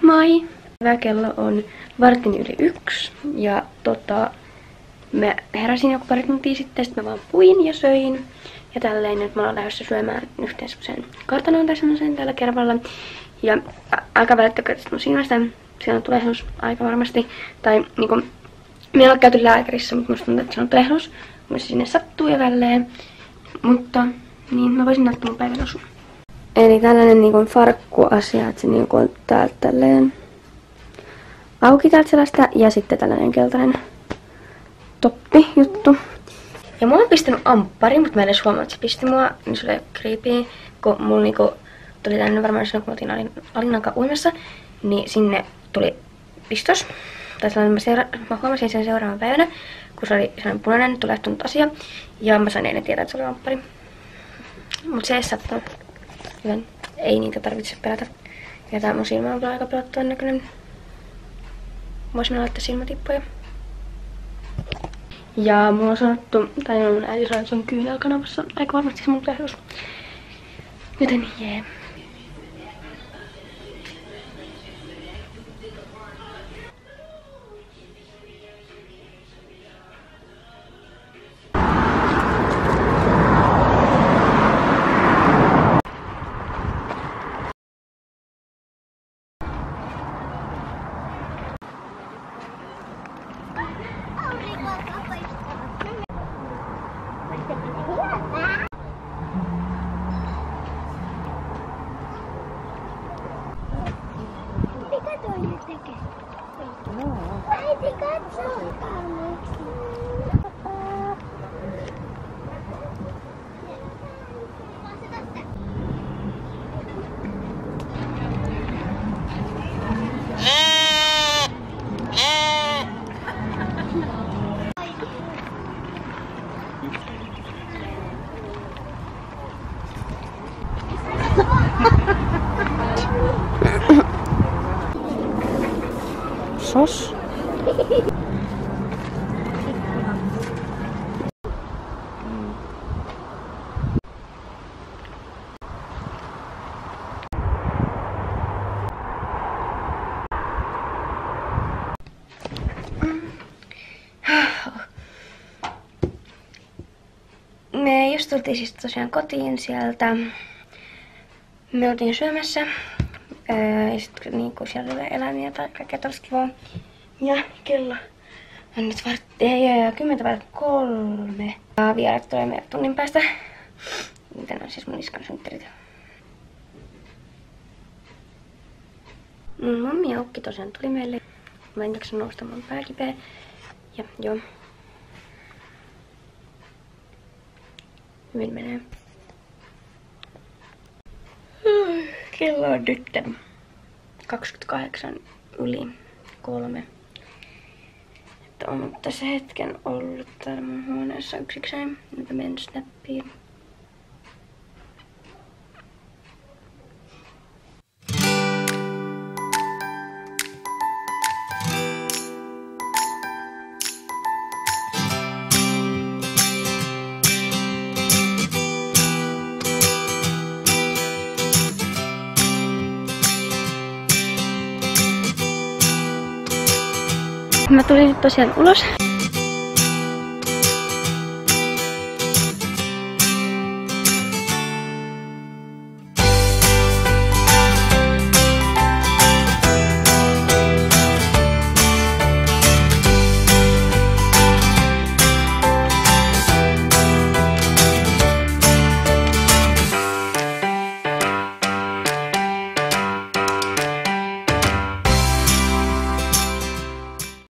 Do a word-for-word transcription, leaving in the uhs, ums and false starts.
Moi! Hyvä, kello on vartin yli yksi ja tota, mä heräsin joku pari tuntia sitten, sitten mä vaan puin ja söin. Ja tälleen nyt mä ollaan lähdössä syömään yhteen semmosen kartanoon tai semmosen tällä kerralla. Ja aika välittäkö tästä mun silmästä, siellä on tulehdus aika varmasti. Tai niinku, me ei ole käyty lääkärissä, mutta musta tuntuu, että se on tulehdus. Musta sinne sattuu ja tälleen. Mutta niin, mä voisin näyttää mun päivän osun. Eli tällainen niinku farkkuasia, että se niinku on täältä tälleen auki täältä sellaista. Ja sitten tällainen keltainen toppi juttu. Ja mulla on pistänyt amppari, mutta mä en edes huomaa, että se pisti mua. Niin se oli creepy, kun mulla niinku tuli tänne varmaan silloin, kun mä oltiin Alinankaan uimassa. Niin sinne tuli pistos. Tai sellainen, mä, seura- mä huomasin sen seuraavan päivänä, kun se oli sellainen punainen, tulehtunut asia. Ja mä sain eilen tietää, että se oli amppari. Mut se ei sattunut. Joten ei niitä tarvitse pelätä. Ja tää mun silmä on kyllä aika pelottavan näköinen. Voisin laittaa silmätippoja. Ja mulla on sanottu, tai mun äiti sanoi, että se on kyynelkanavassa aika varmasti se mun tulehdus. Joten jee. Yeah. Äiti, katso! Sos. Me just tultiin siis tosiaan kotiin sieltä. Me oltiin syömässä. Öö, ja sit niinku siellä oli eläimiä tai kaikkea tollaista kivaa. Ja kello on nyt vart... Ei, ei, ei, kymmentä vai kolme. Ja vieraat tulee meidän tunnin päästä. Miten on siis mun iskan synttärit. Mun mummi ja ukki tosiaan tuli meille. Mä en jaksa nousta, mun pää kipeä. Ja joo. Hyvin menee. Kello on nyt kaksikymmentäkahdeksan yli kolme. Että on tässä hetken ollut täällä mun huoneessa yksikseen. Nyt menen snappiin. Mä tulin nyt tosiaan ulos.